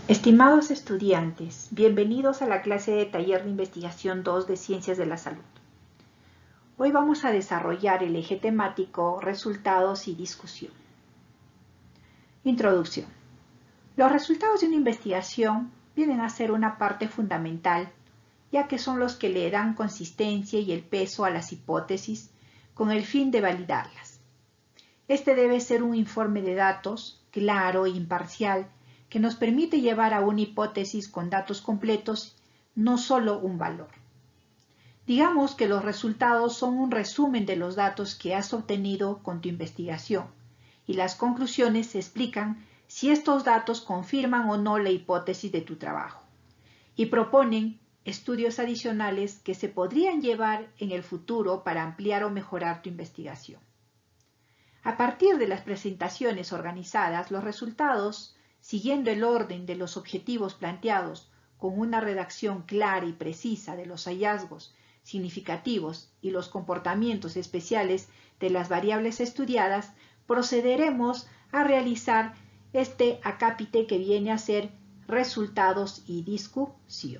Estimados estudiantes, bienvenidos a la clase de Taller de Investigación 2 de Ciencias de la Salud. Hoy vamos a desarrollar el eje temático Resultados y Discusión. Introducción. Los resultados de una investigación vienen a ser una parte fundamental, ya que son los que le dan consistencia y el peso a las hipótesis con el fin de validarlas. Este debe ser un informe de datos claro e imparcial, que nos permite llevar a una hipótesis con datos completos, no solo un valor. Digamos que los resultados son un resumen de los datos que has obtenido con tu investigación, y las conclusiones explican si estos datos confirman o no la hipótesis de tu trabajo, y proponen estudios adicionales que se podrían llevar en el futuro para ampliar o mejorar tu investigación. A partir de las presentaciones organizadas, los resultados, siguiendo el orden de los objetivos planteados con una redacción clara y precisa de los hallazgos significativos y los comportamientos especiales de las variables estudiadas, procederemos a realizar este acápite que viene a ser resultados y discusión.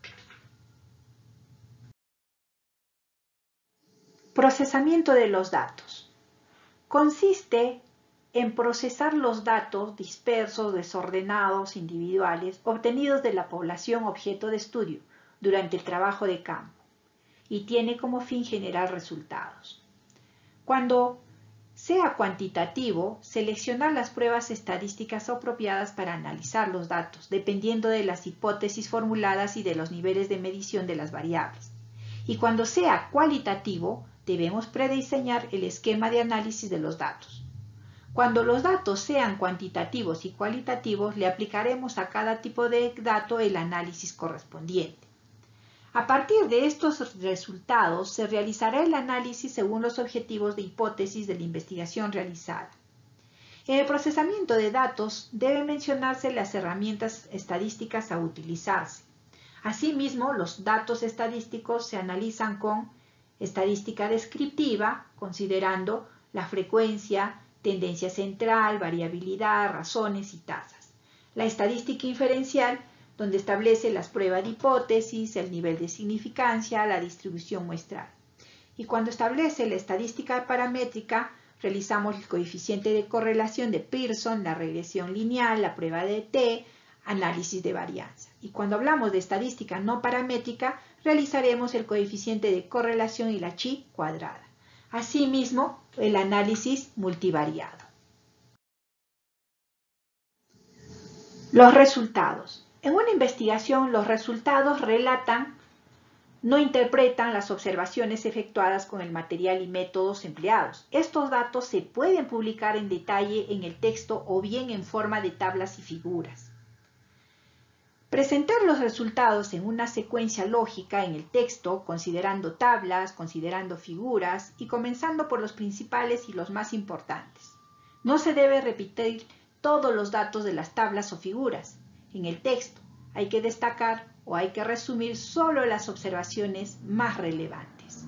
Procesamiento de los datos. Consiste en procesar los datos dispersos, desordenados, individuales, obtenidos de la población objeto de estudio durante el trabajo de campo, y tiene como fin generar resultados. Cuando sea cuantitativo, seleccionar las pruebas estadísticas apropiadas para analizar los datos, dependiendo de las hipótesis formuladas y de los niveles de medición de las variables. Y cuando sea cualitativo, debemos prediseñar el esquema de análisis de los datos. Cuando los datos sean cuantitativos y cualitativos, le aplicaremos a cada tipo de dato el análisis correspondiente. A partir de estos resultados, se realizará el análisis según los objetivos de hipótesis de la investigación realizada. En el procesamiento de datos deben mencionarse las herramientas estadísticas a utilizarse. Asimismo, los datos estadísticos se analizan con estadística descriptiva, considerando la frecuencia, tendencia central, variabilidad, razones y tasas. La estadística inferencial, donde establece las pruebas de hipótesis, el nivel de significancia, la distribución muestral. Y cuando establece la estadística paramétrica, realizamos el coeficiente de correlación de Pearson, la regresión lineal, la prueba de T, análisis de varianza. Y cuando hablamos de estadística no paramétrica, realizaremos el coeficiente de correlación y la chi cuadrada. Asimismo, el análisis multivariado. Los resultados. En una investigación, los resultados relatan, no interpretan las observaciones efectuadas con el material y métodos empleados. Estos datos se pueden publicar en detalle en el texto o bien en forma de tablas y figuras. Presentar los resultados en una secuencia lógica en el texto, considerando tablas, considerando figuras y comenzando por los principales y los más importantes. No se debe repetir todos los datos de las tablas o figuras. En el texto hay que destacar o hay que resumir solo las observaciones más relevantes.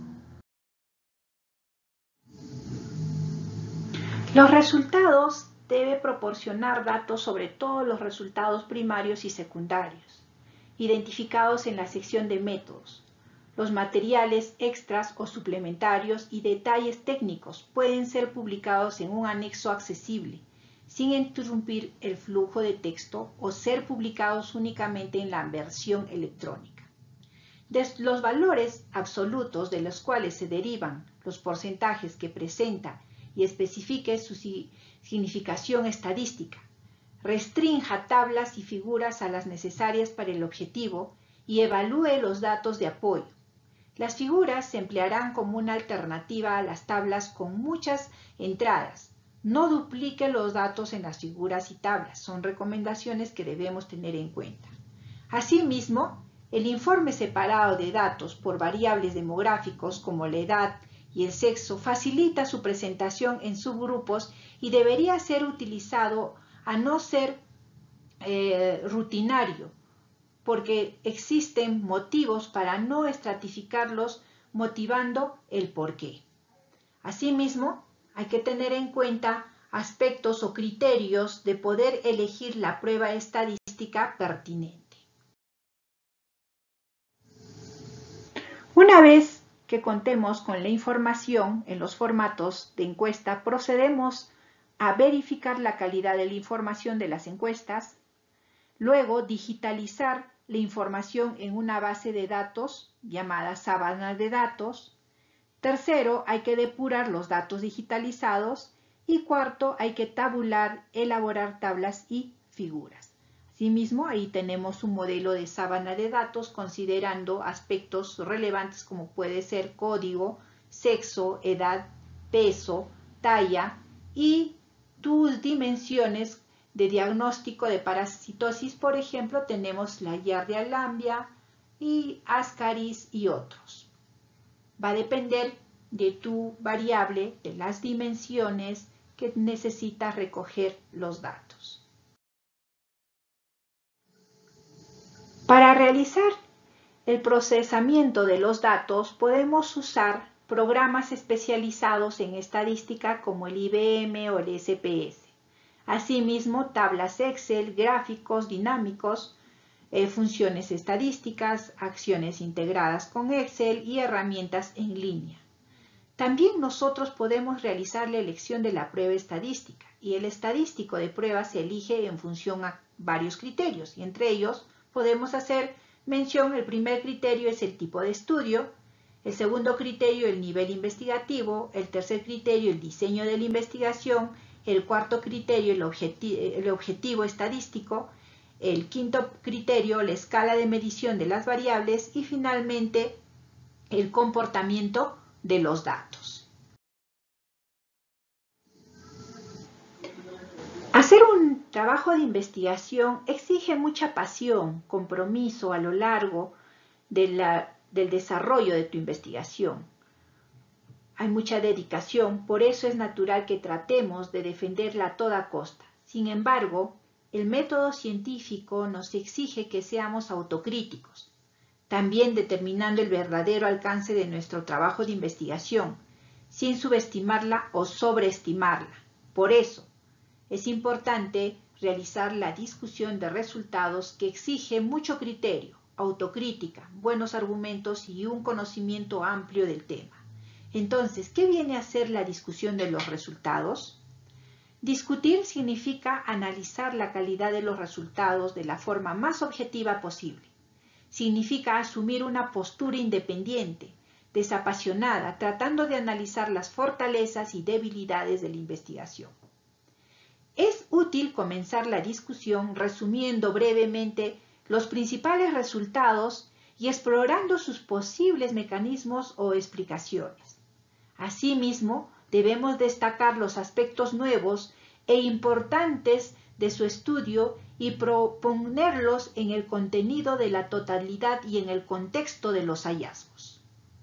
Los resultados debe proporcionar datos sobre todos los resultados primarios y secundarios, identificados en la sección de métodos. Los materiales extras o suplementarios y detalles técnicos pueden ser publicados en un anexo accesible, sin interrumpir el flujo de texto o ser publicados únicamente en la versión electrónica. Los valores absolutos de los cuales se derivan los porcentajes que presenta y especifique su significación estadística. Restrinja tablas y figuras a las necesarias para el objetivo y evalúe los datos de apoyo. Las figuras se emplearán como una alternativa a las tablas con muchas entradas. No duplique los datos en las figuras y tablas. Son recomendaciones que debemos tener en cuenta. Asimismo, el informe separado de datos por variables demográficos como la edad y el sexo facilita su presentación en subgrupos y debería ser utilizado a no ser rutinario, porque existen motivos para no estratificarlos, motivando el porqué. Asimismo, hay que tener en cuenta aspectos o criterios de poder elegir la prueba estadística estadística pertinente. Una vez que contemos con la información en los formatos de encuesta, procedemos a verificar la calidad de la información de las encuestas, luego digitalizar la información en una base de datos llamada sábana de datos. Tercero, hay que depurar los datos digitalizados. Y cuarto, hay que tabular, elaborar tablas y figuras. Asimismo, ahí tenemos un modelo de sábana de datos considerando aspectos relevantes como puede ser código, sexo, edad, peso, talla y tus dimensiones de diagnóstico de parasitosis. Por ejemplo, tenemos la Giardia lamblia y Ascaris y otros. Va a depender de tu variable, de las dimensiones que necesitas recoger los datos. Para realizar el procesamiento de los datos podemos usar programas especializados en estadística como el IBM o el SPS. Asimismo, tablas Excel, gráficos dinámicos, funciones estadísticas, acciones integradas con Excel y herramientas en línea. También nosotros podemos realizar la elección de la prueba estadística y el estadístico de prueba se elige en función a varios criterios y entre ellos podemos hacer mención. El primer criterio es el tipo de estudio, el segundo criterio el nivel investigativo, el tercer criterio el diseño de la investigación, el cuarto criterio el objetivo estadístico, el quinto criterio la escala de medición de las variables y finalmente el comportamiento de los datos. Hacer un trabajo de investigación exige mucha pasión, compromiso a lo largo del desarrollo de tu investigación. Hay mucha dedicación, por eso es natural que tratemos de defenderla a toda costa. Sin embargo, el método científico nos exige que seamos autocríticos, también determinando el verdadero alcance de nuestro trabajo de investigación, sin subestimarla o sobreestimarla. Por eso, es importante realizar la discusión de resultados que exige mucho criterio, autocrítica, buenos argumentos y un conocimiento amplio del tema. Entonces, ¿qué viene a ser la discusión de los resultados? Discutir significa analizar la calidad de los resultados de la forma más objetiva posible. Significa asumir una postura independiente, desapasionada, tratando de analizar las fortalezas y debilidades de la investigación. Es útil comenzar la discusión resumiendo brevemente los principales resultados y explorando sus posibles mecanismos o explicaciones. Asimismo, debemos destacar los aspectos nuevos e importantes de su estudio y proponerlos en el contenido de la totalidad y en el contexto de los hallazgos.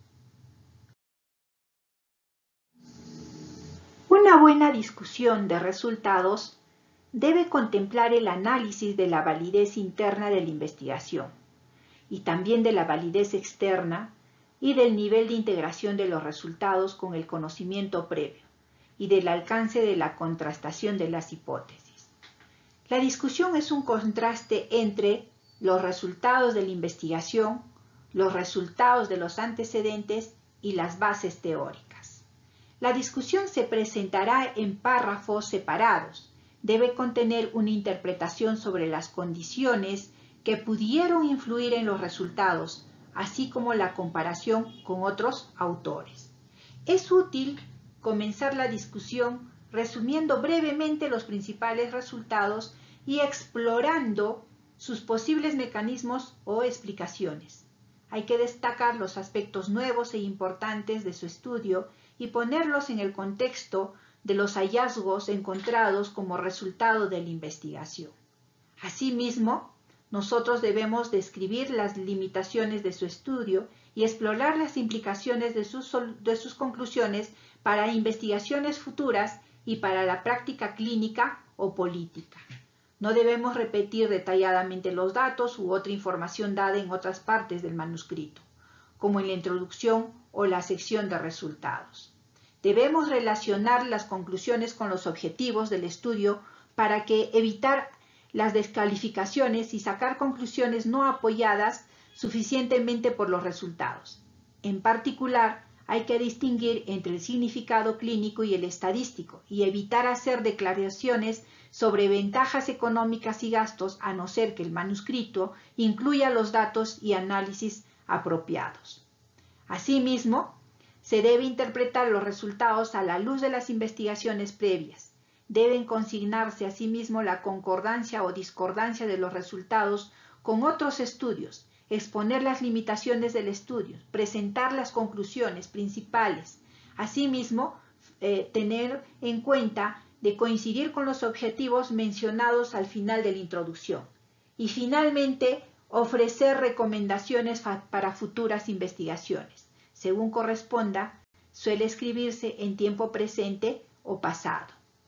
Una buena discusión de resultados debe contemplar el análisis de la validez interna de la investigación y también de la validez externa y del nivel de integración de los resultados con el conocimiento previo y del alcance de la contrastación de las hipótesis. La discusión es un contraste entre los resultados de la investigación, los resultados de los antecedentes y las bases teóricas. La discusión se presentará en párrafos separados. Debe contener una interpretación sobre las condiciones que pudieron influir en los resultados, así como la comparación con otros autores. Es útil comenzar la discusión resumiendo brevemente los principales resultados y explorando sus posibles mecanismos o explicaciones. Hay que destacar los aspectos nuevos e importantes de su estudio y ponerlos en el contexto de los hallazgos encontrados como resultado de la investigación. Asimismo, nosotros debemos describir las limitaciones de su estudio y explorar las implicaciones de sus conclusiones para investigaciones futuras y para la práctica clínica o política. No debemos repetir detalladamente los datos u otra información dada en otras partes del manuscrito, como en la introducción o la sección de resultados. Debemos relacionar las conclusiones con los objetivos del estudio para evitar las descalificaciones y sacar conclusiones no apoyadas suficientemente por los resultados. En particular, hay que distinguir entre el significado clínico y el estadístico y evitar hacer declaraciones sobre ventajas económicas y gastos a no ser que el manuscrito incluya los datos y análisis apropiados. Asimismo, se debe interpretar los resultados a la luz de las investigaciones previas. Deben consignarse asimismo la concordancia o discordancia de los resultados con otros estudios, exponer las limitaciones del estudio, presentar las conclusiones principales. Asimismo, tener en cuenta de coincidir con los objetivos mencionados al final de la introducción. Y finalmente, ofrecer recomendaciones para futuras investigaciones. Según corresponda, suele escribirse en tiempo presente o pasado.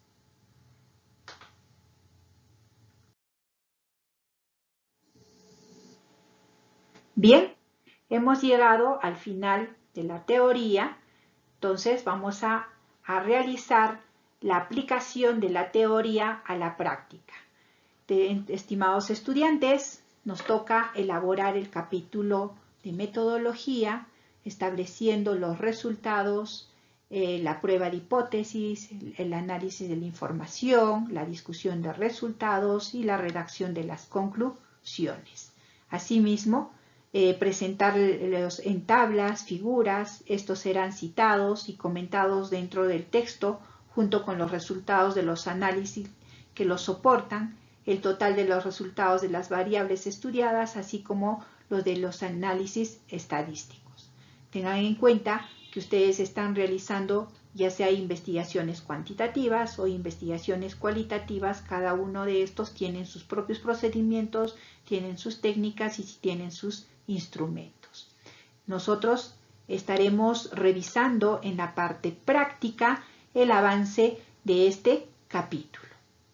Bien, hemos llegado al final de la teoría, entonces vamos a realizar la aplicación de la teoría a la práctica. Estimados estudiantes, nos toca elaborar el capítulo de metodología, estableciendo los resultados, la prueba de hipótesis, el análisis de la información, la discusión de resultados y la redacción de las conclusiones. Asimismo, presentarlos en tablas, figuras, estos serán citados y comentados dentro del texto junto con los resultados de los análisis que los soportan, el total de los resultados de las variables estudiadas, así como los de los análisis estadísticos. Tengan en cuenta que ustedes están realizando ya sea investigaciones cuantitativas o investigaciones cualitativas, cada uno de estos tienen sus propios procedimientos, tienen sus técnicas y tienen sus instrumentos. Nosotros estaremos revisando en la parte práctica el avance de este capítulo.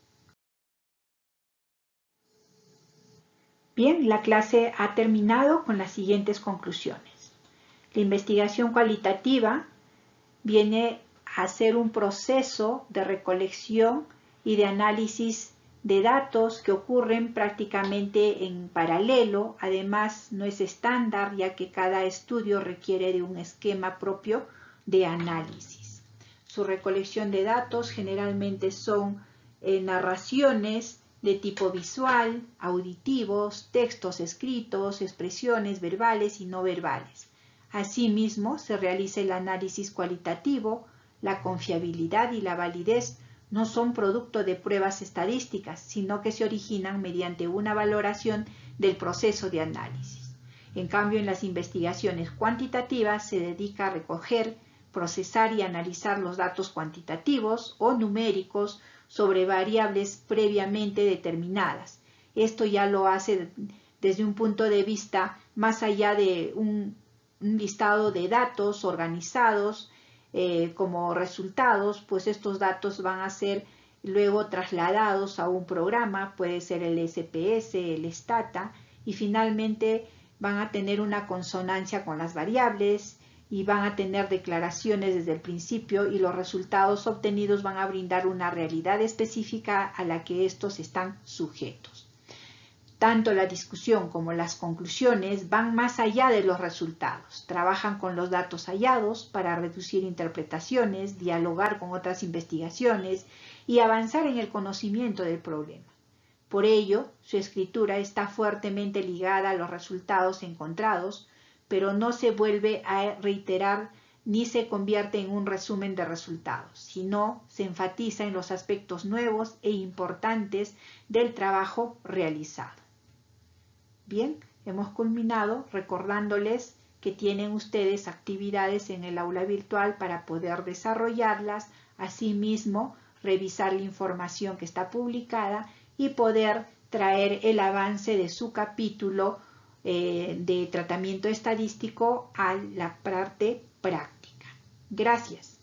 Bien, la clase ha terminado con las siguientes conclusiones. La investigación cualitativa viene a ser un proceso de recolección y de análisis de datos que ocurren prácticamente en paralelo. Además, no es estándar, ya que cada estudio requiere de un esquema propio de análisis. Su recolección de datos generalmente son narraciones de tipo visual, auditivos, textos escritos, expresiones verbales y no verbales. Asimismo, se realiza el análisis cualitativo. La confiabilidad y la validez no son producto de pruebas estadísticas, sino que se originan mediante una valoración del proceso de análisis. En cambio, en las investigaciones cuantitativas se dedica a recoger, procesar y analizar los datos cuantitativos o numéricos sobre variables previamente determinadas. Esto ya lo hace desde un punto de vista más allá de un listado de datos organizados como resultados, pues estos datos van a ser luego trasladados a un programa, puede ser el SPS, el Stata, y finalmente van a tener una consonancia con las variables y van a tener declaraciones desde el principio, y los resultados obtenidos van a brindar una realidad específica a la que estos están sujetos. Tanto la discusión como las conclusiones van más allá de los resultados. Trabajan con los datos hallados para reducir interpretaciones, dialogar con otras investigaciones y avanzar en el conocimiento del problema. Por ello, su escritura está fuertemente ligada a los resultados encontrados, pero no se vuelve a reiterar ni se convierte en un resumen de resultados, sino se enfatiza en los aspectos nuevos e importantes del trabajo realizado. Bien, hemos culminado recordándoles que tienen ustedes actividades en el aula virtual para poder desarrollarlas, asimismo revisar la información que está publicada y poder traer el avance de su capítulo de tratamiento estadístico a la parte práctica. Gracias.